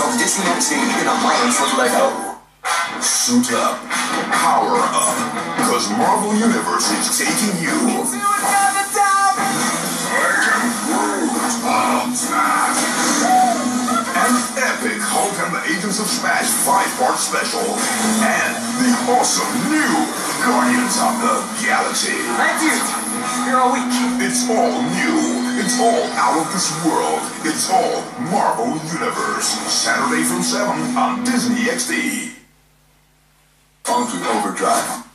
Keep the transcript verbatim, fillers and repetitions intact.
on Disney X D in alliance with LEGO. Suit up, power up, because Marvel Universe is taking you to another top. I am Groot. Hulk Smash. An epic Hulk and the Agents of Smash five-part special, and the awesome new Guardians of the Galaxy. Thank you. Here all week. It's all new. It's all out of this world. It's all Marvel Universe. Saturday from seven on Disney X D. Funky Overdrive.